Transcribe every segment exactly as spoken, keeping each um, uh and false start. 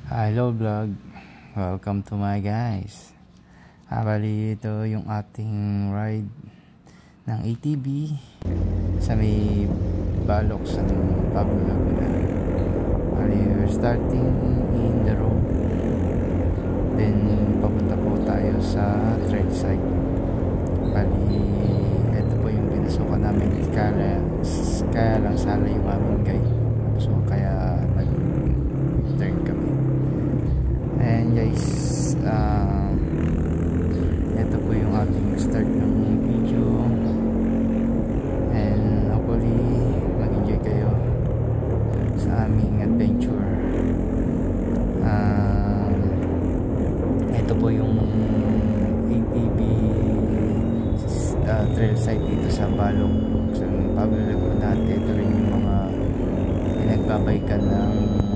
Hello vlog, welcome to my guys. Ah, bali ito yung ating ride ng A T V sa may Balok sa Pablo Laguna. Bali we're starting in the road, then papunta po tayo sa trail site. Bali ito po yung pinasukan namin, kaya, kaya lang sala yung aming guide, so kaya nag-turn kami. And guys, uh, ito po yung ating start ng video, and hopefully mag-enjoy kayo sa aming adventure. Uh, ito po yung A T V uh, trail site dito sa Balok sa Pablo Laguna. Ito rin yung mga pinagbabaykan ng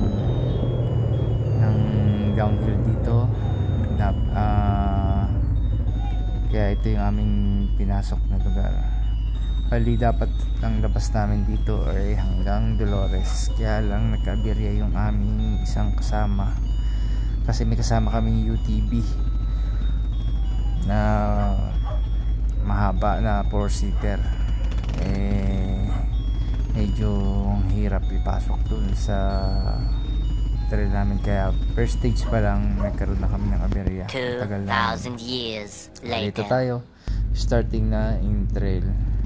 downhill dito na, uh, kaya ito yung aming pinasok na lugar. Bali dapat ang labas namin dito ay hanggang Dolores, kaya lang nagkabirya yung aming isang kasama kasi may kasama kaming U T V na mahaba na four seater. Eh medyo hirap ipasok dun sa trail namin, kaya first stage pa lang nagkaroon na kami ng aberya. two thousand years later. Dito tayo, starting na in trail.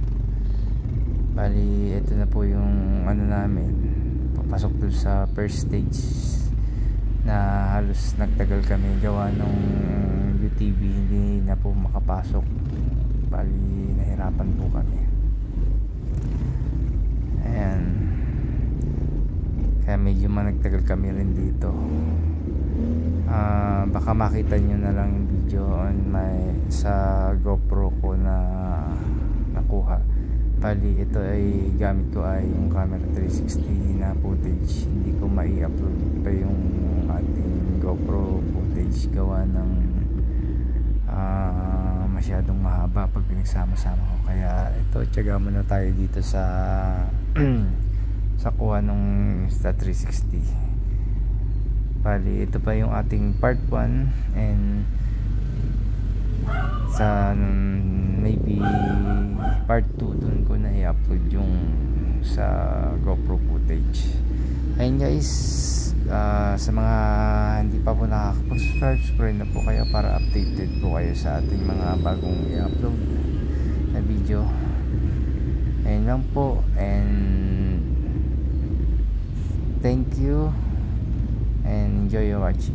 Bali ito na po yung ano namin, papasok dun sa first stage na halos nagtagal kami gawa nung U T V hindi na po makapasok. Bali nahirapan po kami. Ayan, kaya medyo managtagal kami rin dito. Uh, baka makita nyo na lang yung video on my sa GoPro ko na nakuha. Bali ito ay gamit ko ay yung camera three sixty na footage. Hindi ko mai-upload pa yung ating GoPro footage gawa ng uh, masyadong mahaba pag pinagsama-sama ko. Kaya ito, tiyaga muna tayo dito sa sa kuha nung Insta three sixty. Bali ito pa yung ating part one, and sa maybe part two dun ko na i-upload yung sa GoPro footage. Ayun guys, uh, sa mga hindi pa po nakakapag-subscribe, subscribe na po kayo para updated po kayo sa ating mga bagong i-upload na video. Ayun lang po, and thank you and enjoy your watching.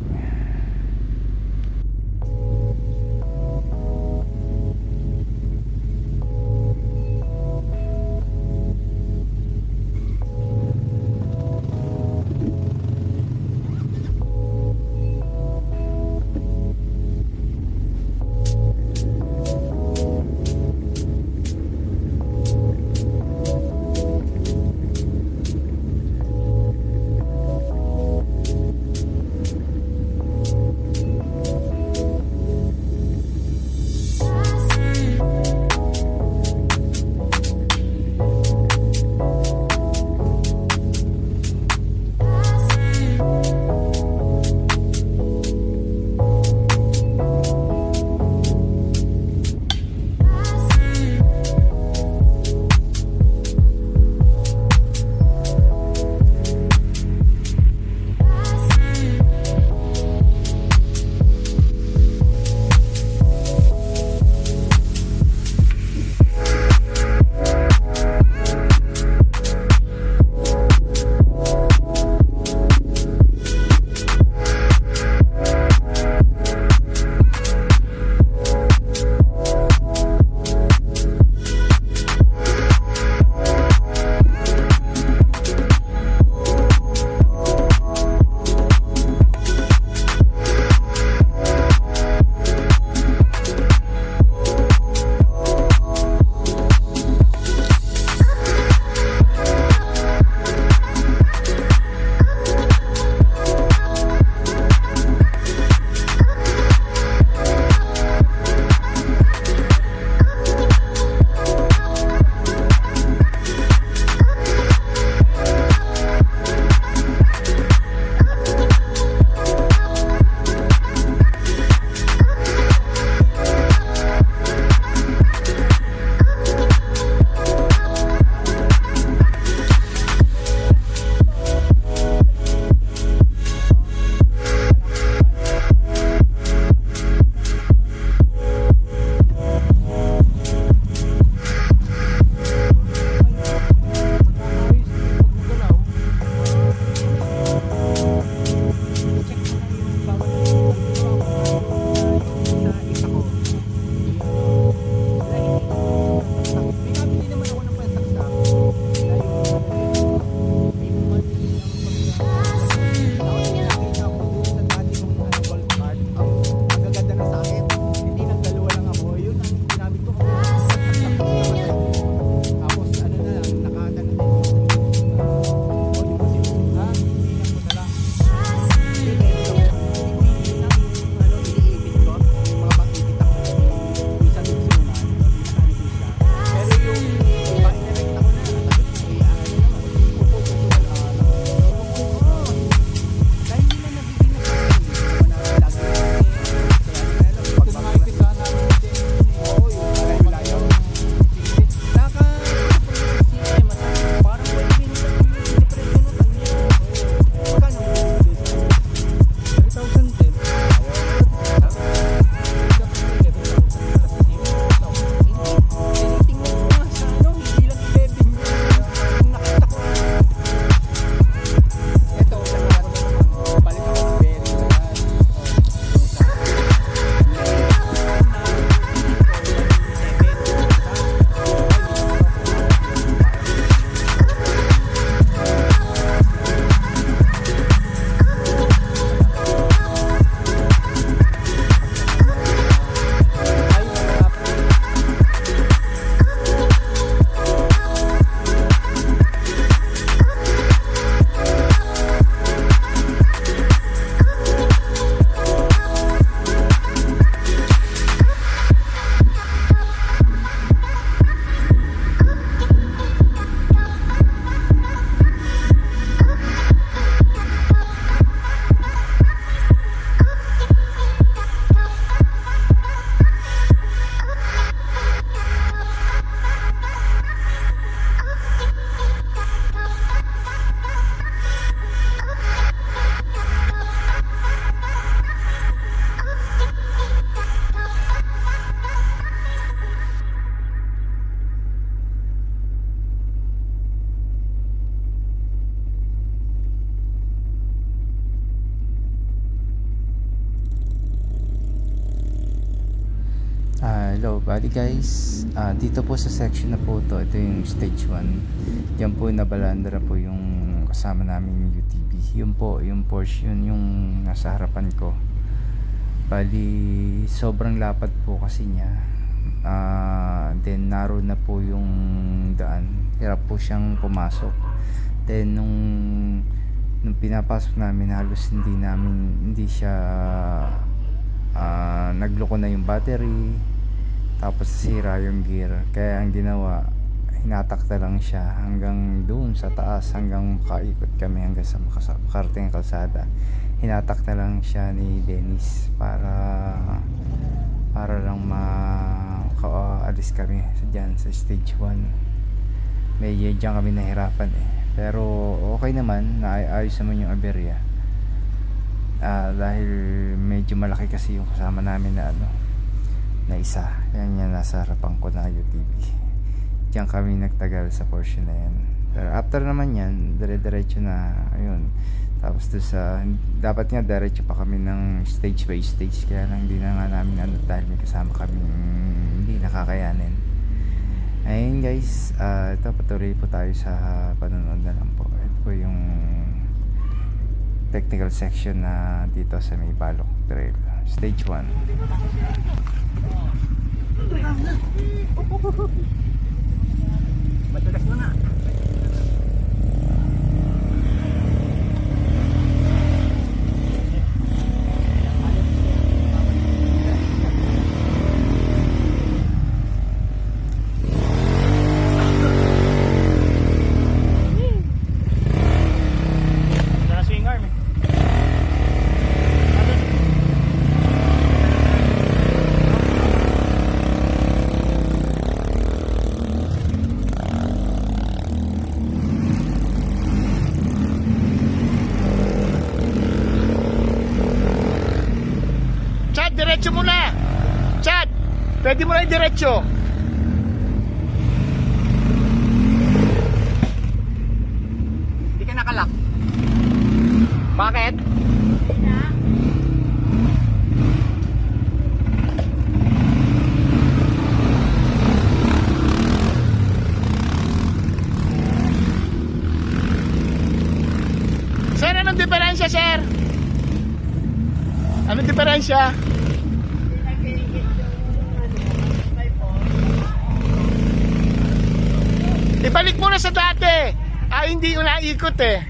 Bali guys, uh, dito po sa section na po to, ito yung stage one. Diyan po nabalandra po yung kasama namin yung U T V. Yun po, yung Porsche yun, yung nasa harapan ko. Bali, sobrang lapad po kasi niya. Uh, then narrow na po yung daan. Hirap po siyang pumasok. Then nung nung pinapasok namin, halos hindi namin, hindi siya uh, nagloko na yung battery. Tapos sira yung gear. Kaya ang ginawa, hinatakta lang siya hanggang doon sa taas, hanggang makaikot kami hanggang sa makarating ang kalsada. Hinatakta lang siya ni Dennis para para lang makaalis kami dyan sa stage one. Medyo dyan kami nahirapan eh. Pero okay naman, naayos naman yung aberya. Uh, dahil medyo malaki kasi yung kasama namin na ano, na isa. Yan yan, nasa harapan ko na U T V. Diyan kami nagtagal sa portion na yan. Pero after naman yan, dire-diretso na, ayun. Tapos doon sa, dapat nga diretso pa kami ng stage by stage. Kaya lang hindi na nga namin ano, dahil may kasama kami hindi nakakayanin. Ayun guys, uh, ito patuloy po tayo sa panonood na lang po. Ito po yung technical section na dito sa may Balok Trail. Stage one. Matulas mo na. Diretso mo na, Chad. Pwede mo na yung diretso. Hindi ka nakalak. Bakit? Sir, anong diferensya, sir? Anong diferensya? Ibalik mo na sa dati. Ah, hindi ko naikot eh.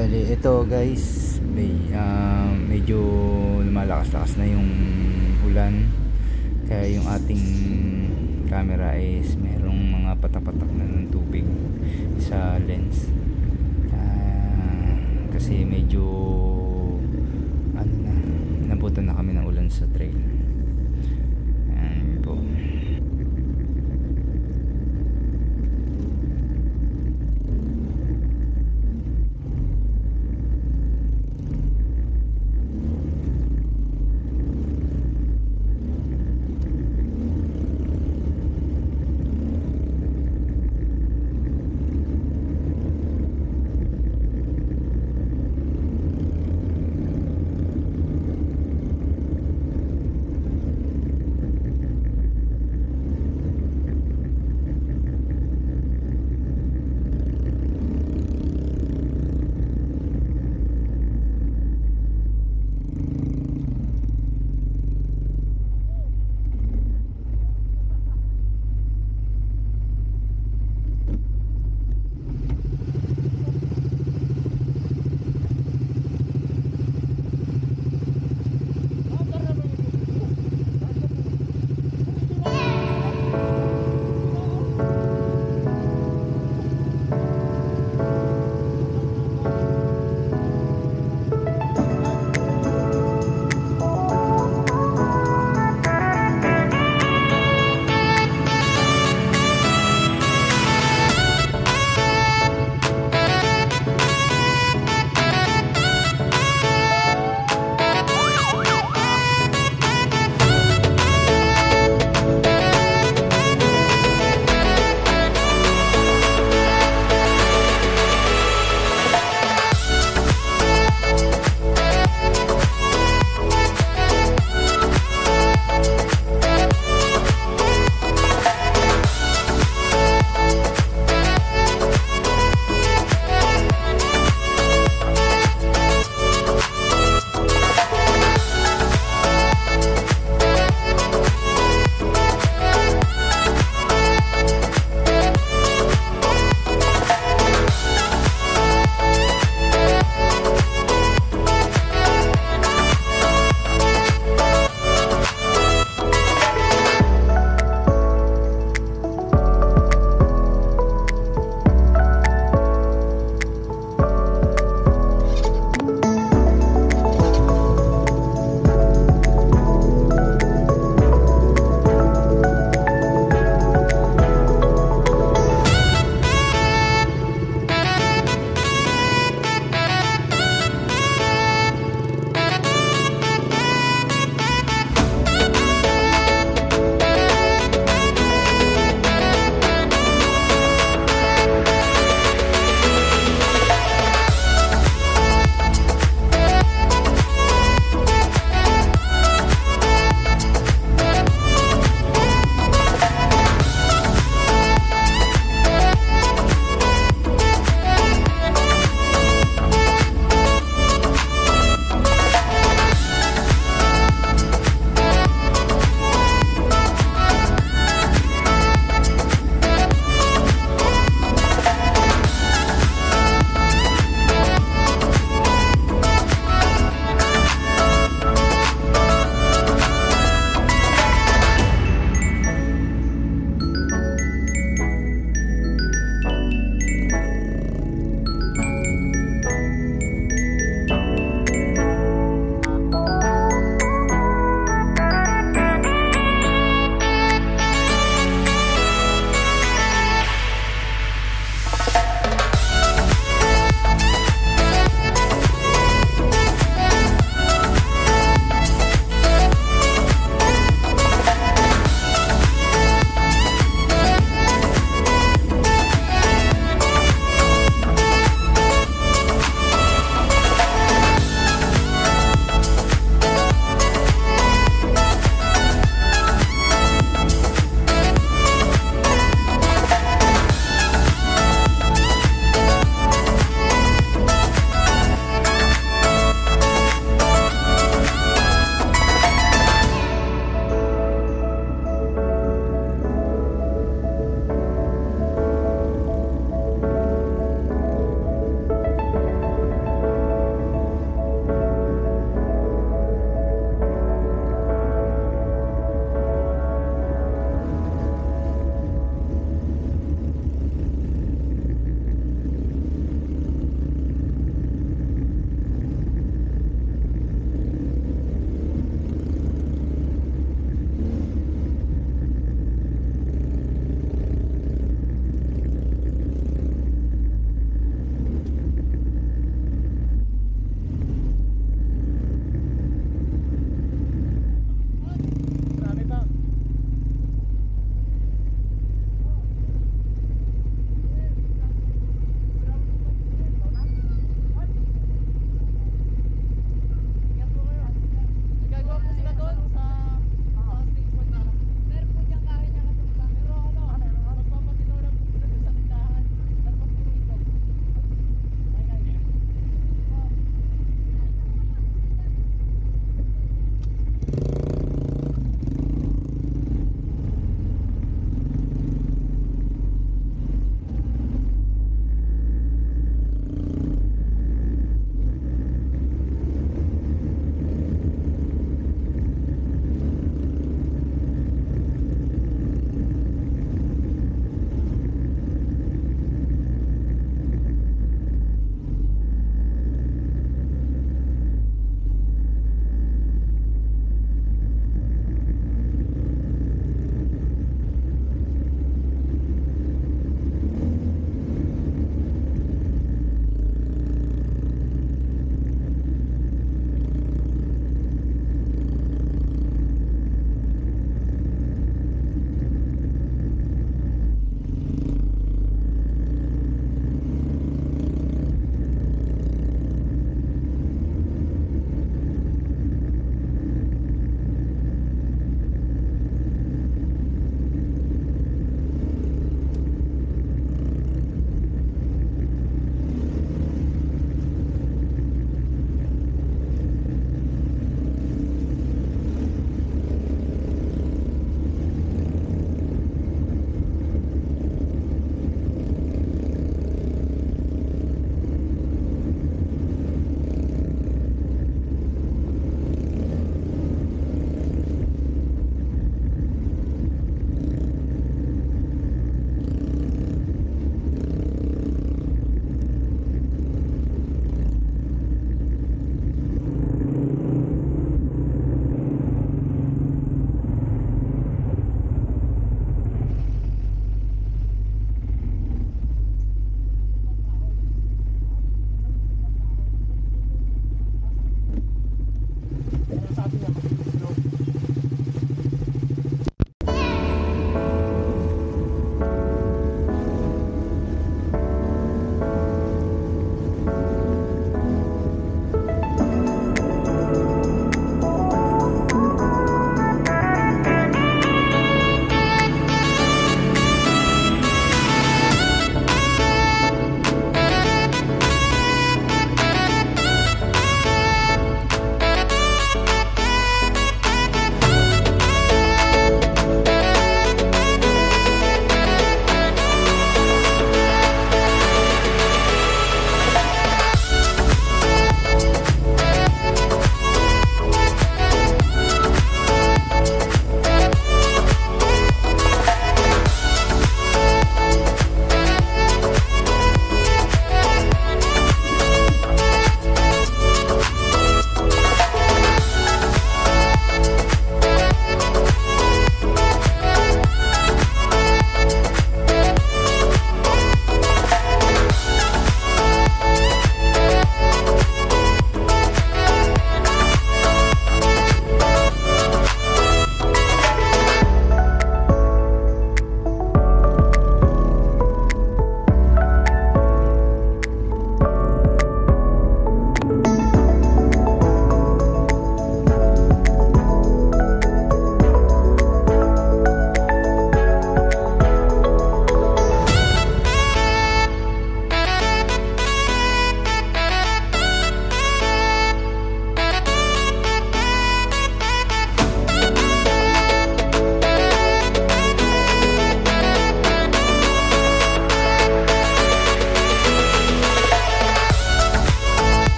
Bali, ito guys, may, uh, medyo lumalakas-lakas na yung ulan. Kaya yung ating camera is merong mga patak-patak na ng tubig sa lens. Uh, kasi medyo ano na, nabutan na kami ng ulan sa trail.